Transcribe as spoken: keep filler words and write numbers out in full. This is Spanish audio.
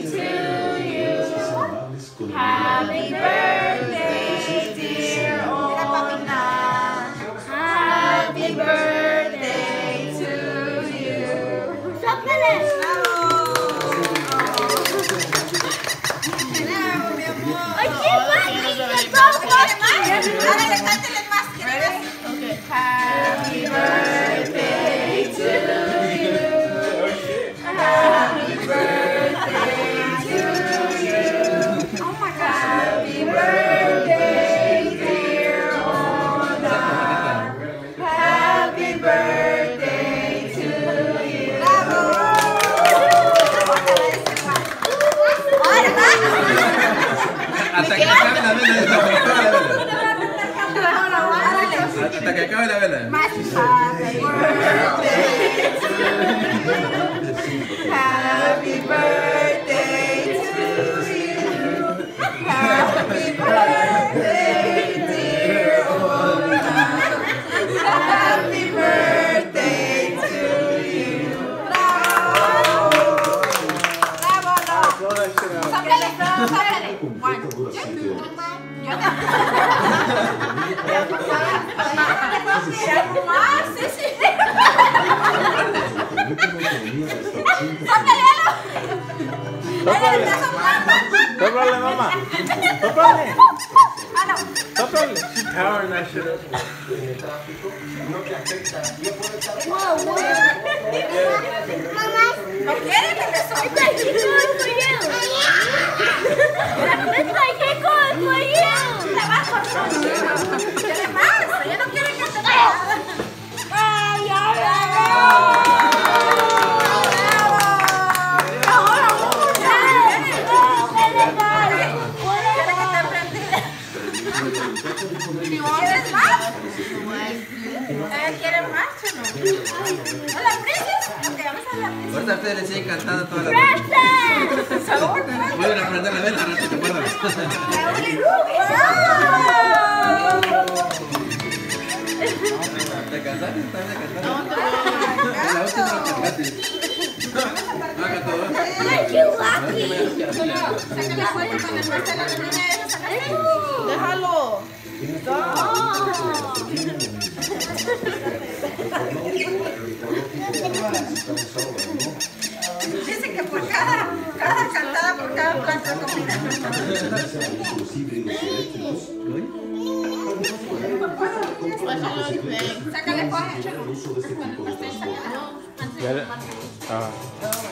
to you. Happy birthday, dear Ona. Happy birthday to you. ¡Sóplale! ¡Ay, qué máquina! ¡Todo máquina! ¡Dale, cántale más! Okay. Happy birthday to you. Happy birthday to you. Oh my God. Happy birthday, dear Ona. Happy birthday to you. ¡Bravo! Hasta que acabe la vela. Hasta que acabe la vela. Happy birthday to you. Happy birthday, dear Ona. Happy birthday to you. Bravo. Bravo, no. Sáplale, sáplale. One, two, three. Más, sí, sí. Sóplale, mamá. Sóplale. Sóplale. She's powering that shit up. ¿No quiere que le sople? It's like good for you. It's like it's good for you. ¿Quiere más? Ella no quiere que te vaya. Ay, ay, ay. ¿Quieres más? ¿Quieren más o no? ¿Hola, Princess? Ok, vamos a la Princess. Ahorita ustedes les siguen cantando toda la vela. Sabor. Vuelven a prender la vela, no te acuerdas. ¿Te cansaste? ¿Estás de cantar? No, no. La última que cantaste. Haga todo. Aren't you lucky? Saca la foto con el pastel a la niña esa. Déjalo. Dice que por cada, cada cantada, por cada plato de comida. Sácale foto. Ya le- ah.